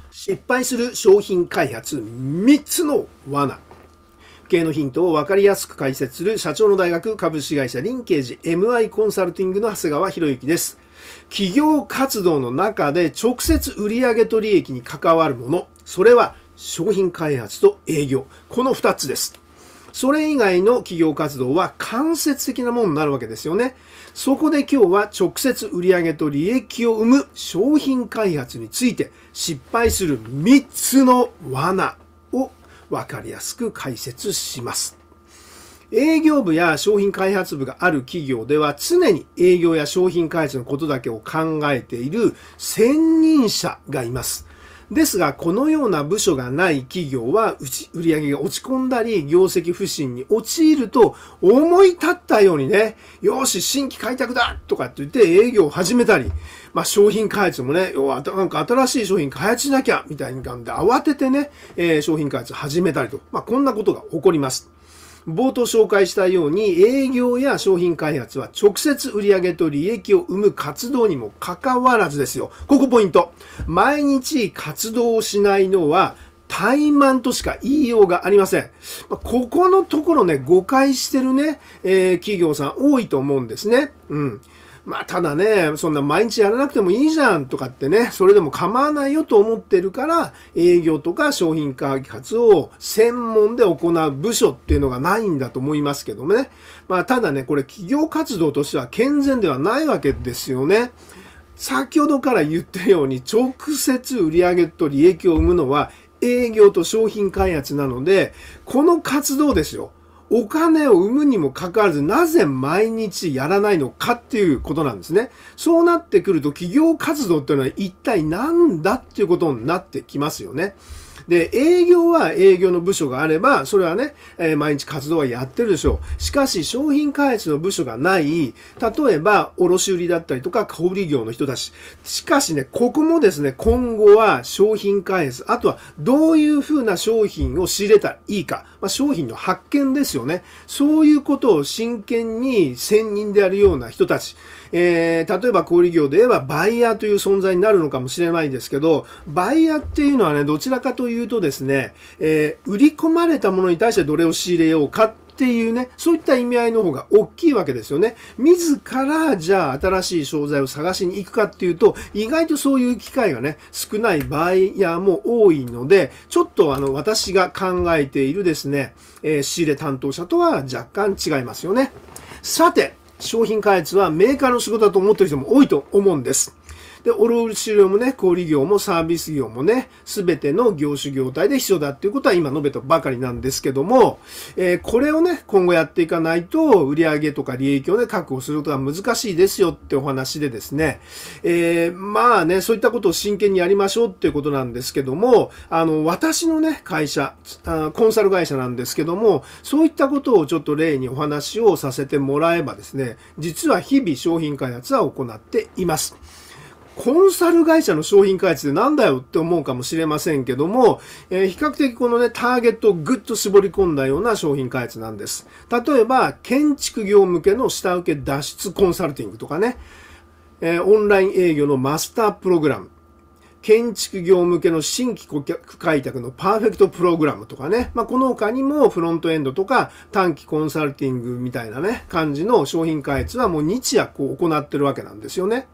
失敗する商品開発3つの罠。経営のヒントを分かりやすく解説する社長の大学株式会社リンケージ MI コンサルティングの長谷川博之です。企業活動の中で直接売上と利益に関わるもの、それは商品開発と営業。この2つです。それ以外の企業活動は間接的なものになるわけですよね。そこで今日は直接売上と利益を生む商品開発について失敗する3つの罠を分かりやすく解説します。営業部や商品開発部がある企業では常に営業や商品開発のことだけを考えている専任者がいます。ですが、このような部署がない企業は売上が落ち込んだり、業績不振に陥ると、思い立ったようにね、よし、新規開拓だとかって言って営業を始めたり、商品開発もね、なんか新しい商品開発しなきゃみたいな感じで慌ててね、商品開発始めたりと、こんなことが起こります。冒頭紹介したように営業や商品開発は直接売上と利益を生む活動にもかかわらずですよ。ここポイント。毎日活動をしないのは怠慢としか言いようがありません。ここのところね、誤解してるね、企業さん多いと思うんですね。ただね、そんな毎日やらなくてもいいじゃんとかってね、それでも構わないよと思ってるから、営業とか商品開発を専門で行う部署っていうのがないんだと思いますけどもね。ただね、これ企業活動としては健全ではないわけですよね。先ほどから言ってるように、直接売上と利益を生むのは営業と商品開発なので、この活動ですよ。お金を生むにもかかわらず、なぜ毎日やらないのかっていうことなんですね。そうなってくると、企業活動っていうのは一体何だっていうことになってきますよね。で、営業は営業の部署があれば、それはね、毎日活動はやってるでしょう。しかし、商品開発の部署がない、例えば、卸売だったりとか、小売業の人たち。しかしね、ここもですね、今後は商品開発、あとはどういうふうな商品を仕入れたらいいか、商品の発見ですよね。そういうことを真剣に専任であるような人たち。例えば小売業で言えばバイヤーという存在になるのかもしれないですけど、バイヤーっていうのはね、どちらかというとですね、売り込まれたものに対してどれを仕入れようかっていうね、そういった意味合いの方が大きいわけですよね。自らじゃあ新しい商材を探しに行くかっていうと、意外とそういう機会がね、少ないバイヤーも多いので、ちょっと私が考えているですね、仕入れ担当者とは若干違いますよね。さて、商品開発はメーカーの仕事だと思っている人も多いと思うんです。で、卸業もね、小売業もサービス業もね、すべての業種業態で必要だっていうことは今述べたばかりなんですけども、これをね、今後やっていかないと、売上とか利益をね、確保することが難しいですよってお話でですね、そういったことを真剣にやりましょうっていうことなんですけども、私のね、会社、コンサル会社なんですけども、そういったことをちょっと例にお話をさせてもらえばですね、実は日々商品開発は行っています。コンサル会社の商品開発でなんだよって思うかもしれませんけども、比較的このね、ターゲットをぐっと絞り込んだような商品開発なんです。例えば、建築業向けの下請け脱出コンサルティングとかね、オンライン営業のマスタープログラム、建築業向けの新規顧客開拓のパーフェクトプログラムとかね。この他にもフロントエンドとか短期コンサルティングみたいなね、感じの商品開発はもう日夜行ってるわけなんですよね。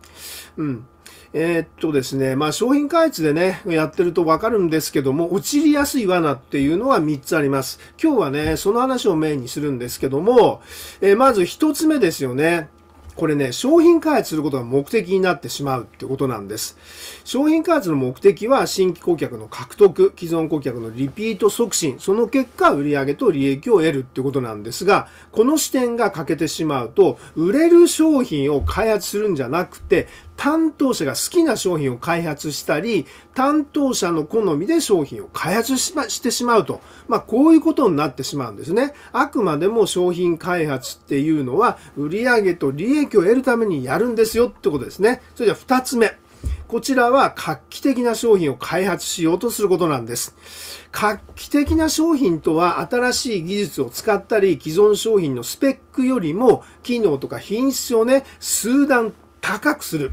ですね、商品開発でね、やってるとわかるんですけども、陥りやすい罠っていうのは3つあります。今日はね、その話をメインにするんですけども、まず1つ目ですよね。これね、商品開発することが目的になってしまうってことなんです。商品開発の目的は新規顧客の獲得、既存顧客のリピート促進、その結果、売上と利益を得るってことなんですが、この視点が欠けてしまうと、売れる商品を開発するんじゃなくて、担当者が好きな商品を開発したり、担当者の好みで商品を開発してしまうと。こういうことになってしまうんですね。あくまでも商品開発っていうのは、売上と利益を得るためにやるんですよってことですね。それでは2つ目。こちらは画期的な商品を開発しようとすることなんです。画期的な商品とは新しい技術を使ったり、既存商品のスペックよりも機能とか品質をね、数段高くする。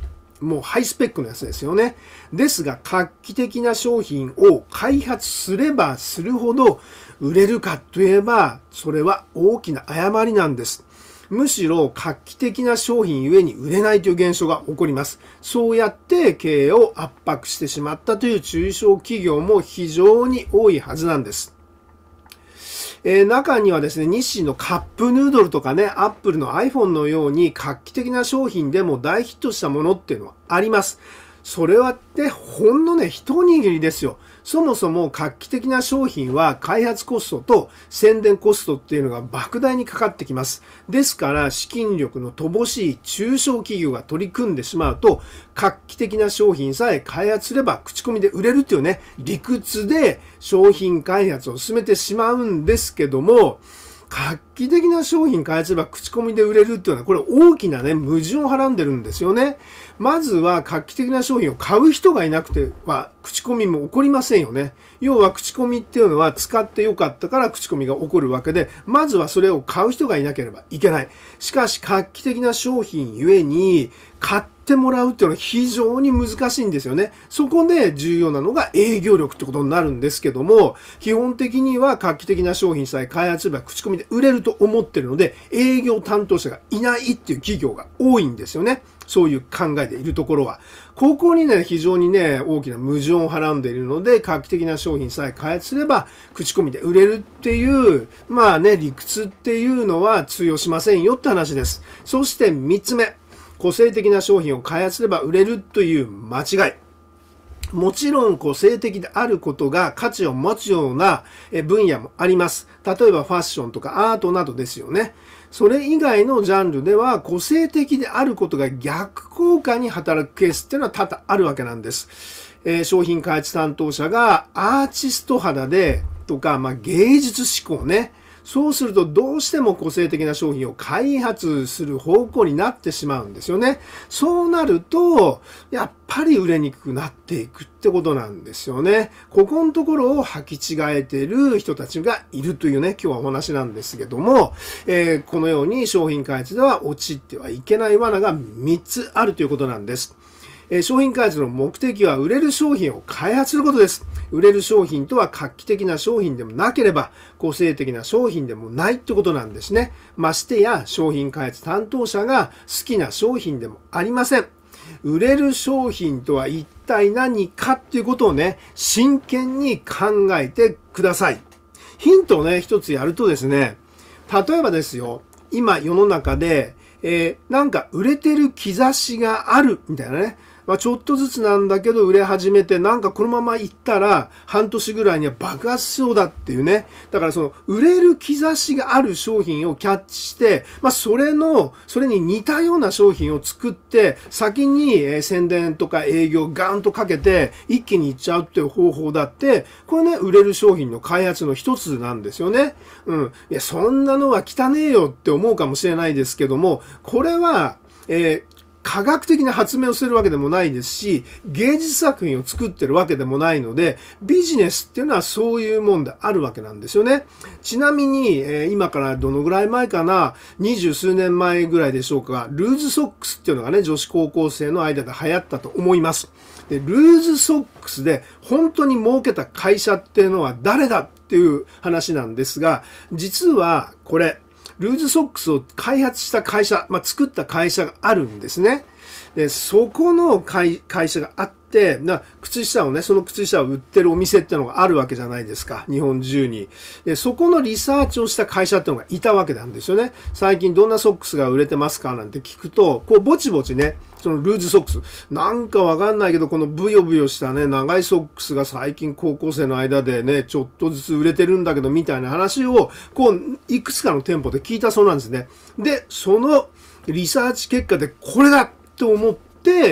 もうハイスペックのやつですよね。ですが、画期的な商品を開発すればするほど売れるかといえば、それは大きな誤りなんです。むしろ画期的な商品ゆえに売れないという現象が起こります。そうやって経営を圧迫してしまったという中小企業も非常に多いはずなんです。中にはですね、日清のカップヌードルとかね、アップルの iPhone のように画期的な商品でも大ヒットしたものっていうのはあります。それはってほんのね、一握りですよ。そもそも画期的な商品は開発コストと宣伝コストっていうのが莫大にかかってきます。ですから資金力の乏しい中小企業が取り組んでしまうと、画期的な商品さえ開発すれば口コミで売れるっていうね、理屈で商品開発を進めてしまうんですけども、画期的な商品開発すれば口コミで売れるっていうのは、これ大きなね、矛盾をはらんでるんですよね。まずは画期的な商品を買う人がいなくては口コミも起こりませんよね。要は口コミっていうのは使ってよかったから口コミが起こるわけで、まずはそれを買う人がいなければいけない。しかし画期的な商品ゆえに買ってもらうっていうのは非常に難しいんですよね。そこで重要なのが営業力ってことになるんですけども、基本的には画期的な商品さえ開発すれば口コミで売れると思ってるので、営業担当者がいないっていう企業が多いんですよね。そういう考えでいるところは。ここにね、非常にね、大きな矛盾をはらんでいるので、画期的な商品さえ開発すれば、口コミで売れるっていう、まあね、理屈っていうのは通用しませんよって話です。そして3つ目。個性的な商品を開発すれば売れるという間違い。もちろん個性的であることが価値を持つような分野もあります。例えばファッションとかアートなどですよね。それ以外のジャンルでは個性的であることが逆効果に働くケースっていうのは多々あるわけなんです。商品開発担当者がアーティスト肌でとか、芸術志向ね。そうするとどうしても個性的な商品を開発する方向になってしまうんですよね。そうなると、やっぱり売れにくくなっていくってことなんですよね。ここのところを履き違えている人たちがいるというね、今日はお話なんですけども、このように商品開発では陥ってはいけない罠が3つあるということなんです。商品開発の目的は売れる商品を開発することです。売れる商品とは画期的な商品でもなければ個性的な商品でもないってことなんですね。ましてや商品開発担当者が好きな商品でもありません。売れる商品とは一体何かっていうことをね、真剣に考えてください。ヒントをね、一つやるとですね、例えばですよ、今世の中で、なんか売れてる兆しがあるみたいなね。ちょっとずつなんだけど売れ始めて、なんかこのままいったら半年ぐらいには爆発しそうだっていうね。だからその売れる兆しがある商品をキャッチして、それに似たような商品を作って、先に宣伝とか営業ガーンとかけて一気にいっちゃうっていう方法だって、これね、売れる商品の開発の一つなんですよね。いや、そんなのは汚ねえよって思うかもしれないですけども、これは、科学的な発明をするわけでもないですし、芸術作品を作ってるわけでもないので、ビジネスっていうのはそういうもんであるわけなんですよね。ちなみに、今からどのぐらい前かな、20数年前ぐらいでしょうか、ルーズソックスっていうのがね、女子高校生の間で流行ったと思います。で、ルーズソックスで本当に儲けた会社っていうのは誰だっていう話なんですが、実はこれ、ルーズソックスを開発した会社、作った会社があるんですね。で、そこの会社があって、靴下をね、その靴下を売ってるお店ってのがあるわけじゃないですか。日本中に。で、そこのリサーチをした会社ってのがいたわけなんですよね。最近どんなソックスが売れてますかなんて聞くと、ぼちぼちね、そのルーズソックス。なんかわかんないけど、このブヨブヨしたね、長いソックスが最近高校生の間でね、ちょっとずつ売れてるんだけど、みたいな話を、いくつかの店舗で聞いたそうなんですね。で、そのリサーチ結果でこれだと思って、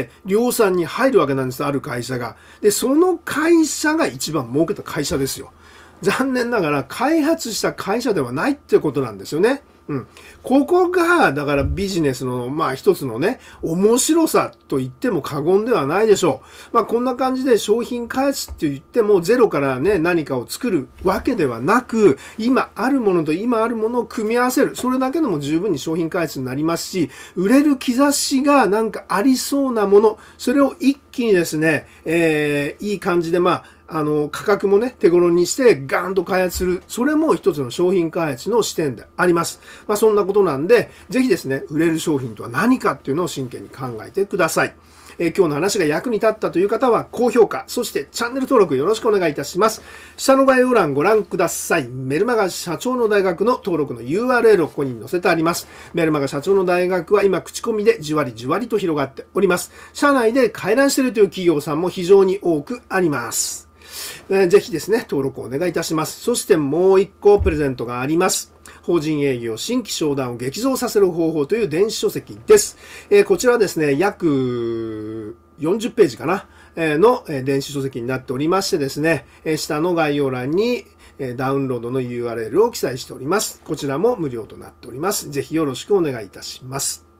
量産に入るわけなんです。ある会社が。で、その会社が一番儲けた会社ですよ。残念ながら開発した会社ではないってことなんですよね。 ここが、だからビジネスの、一つのね、面白さと言っても過言ではないでしょう。こんな感じで商品開発って言っても、ゼロからね、何かを作るわけではなく、今あるものと今あるものを組み合わせる。それだけでも十分に商品開発になりますし、売れる兆しがなんかありそうなもの、それを一気にですね、いい感じで価格もね、手頃にしてガーンと開発する。それも一つの商品開発の視点であります。そんなことなんで、ぜひですね、売れる商品とは何かっていうのを真剣に考えてください。今日の話が役に立ったという方は高評価、そしてチャンネル登録よろしくお願いいたします。下の概要欄ご覧ください。メルマガ社長の大学の登録の URL をここに載せてあります。メルマガ社長の大学は今口コミでじわりじわりと広がっております。社内で回覧しているという企業さんも非常に多くあります。ぜひですね、登録をお願いいたします。そしてもう一個プレゼントがあります。法人営業新規商談を激増させる方法という電子書籍です。こちらはですね、約40ページかなの電子書籍になっておりましてですね、下の概要欄にダウンロードの URL を記載しております。こちらも無料となっております。ぜひよろしくお願いいたします。